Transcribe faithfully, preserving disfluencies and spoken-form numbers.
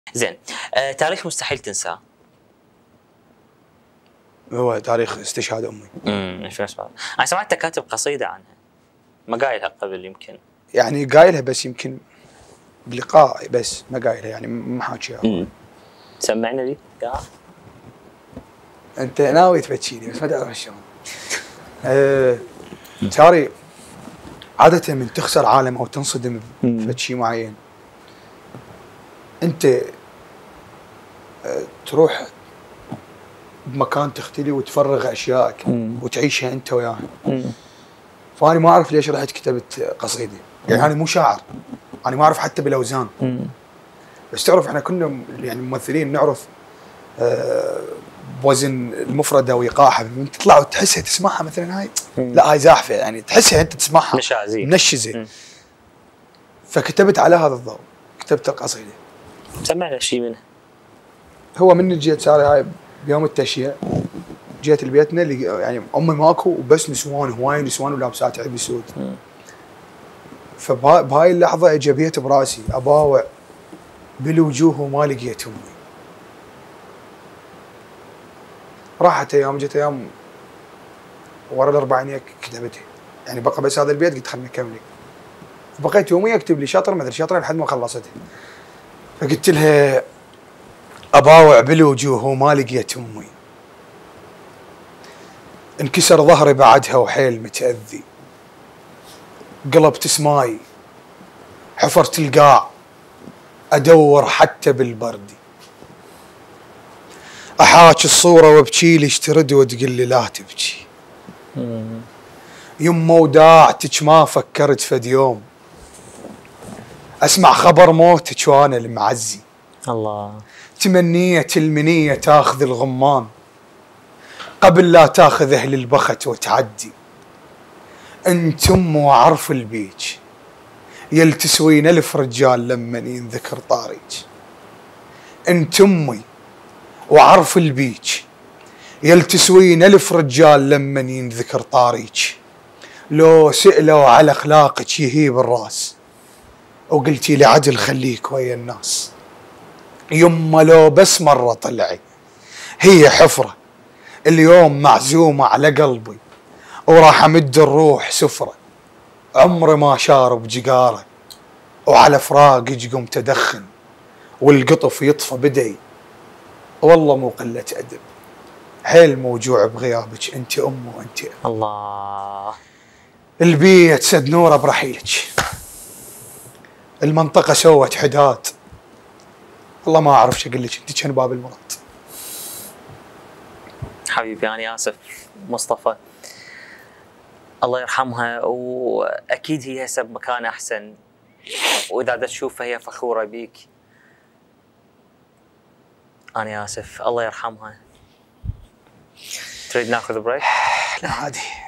زين، آه، تاريخ مستحيل تنساه. هو تاريخ استشهاد امي. امم ألفين وسبعة عشر. انا سمعت كاتب قصيده عنها، ما قايلها قبل يمكن. يعني قايلها بس يمكن بلقاء، بس ما قايلها يعني ما حاكيها. امم سمعنا لي يا انت ناوي تفتشيني بس ما تعرف شلون. أه تاري عادة من تخسر عالم او تنصدم بفد شيء معين، انت أه تروح بمكان تختلي وتفرغ اشيائك وتعيشها انت وياها. فاني ما اعرف ليش رحت كتبت قصيده، يعني انا مو شاعر، انا ما اعرف حتى بالاوزان. بس تعرف احنا كنا يعني ممثلين نعرف أه بوزن المفردة وإيقاعها، من تطلع وتحسها تسمعها مثلا هاي مم. لا هاي زاحفة، يعني تحسها أنت تسمعها نشازي منشزة. فكتبت على هذا الضوء، كتبت القصيدة. سمعنا شيء منها. هو من جيت ساري هاي بيوم التشييع، جيت لبيتنا اللي يعني أمي ماكو وبس نسوان، هواي نسوان ولابسات عبي سود. فبهاي اللحظة اجى براسي أباوع بالوجوه وما لقيت أمي. راحت ايام، جت ايام ورا الاربعينيه كتبتها، يعني بقى بس هذا البيت قلت خلنا نكمل. فبقيت يوميا اكتب لي شطر ما ادري شطر لحد ما خلصتها. فقلت لها اباوع بالوجوه وما لقيت امي، انكسر ظهري بعدها وحيل متاذي، قلبت سماي حفرت القاع ادور حتى بالبرد، احاك الصوره وابكي لي اشترد وتقول لي لا تبكي. يمه وداعتك ما فكرت فد يوم اسمع خبر موتك وانا المعزي. الله. تمنيت المنيه تاخذ الغمان قبل لا تاخذ اهل البخت وتعدي. انت ام وعرف البيج يلتسوين الف رجال لما ينذكر طاريج. انت امي وعرف البيج يلتسوين الف رجال لما ينذكر طاريج. لو سئلوا على اخلاقك يهيب الراس وقلتي لي عدل خليك ويا الناس. يما لو بس مره طلعي هي حفره اليوم معزومه على قلبي وراح امد الروح سفره. عمري ما شارب جقاره وعلى فراقك قمت ادخن والقطف يطفى بدي. والله مو قله ادب حيل موجوع بغيابك انت ام وانت. الله. البيت سد نوره برحيلك، المنطقه سوت حداد، والله ما اعرف شو اقول لك، انت كان باب المراد. حبيبي انا اسف مصطفى، الله يرحمها، واكيد هي هسه بمكان احسن، واذا دا تشوفها هي فخوره بيك. انا اسف، الله يرحمها. تريد ناخذ بريك؟ لا عادي.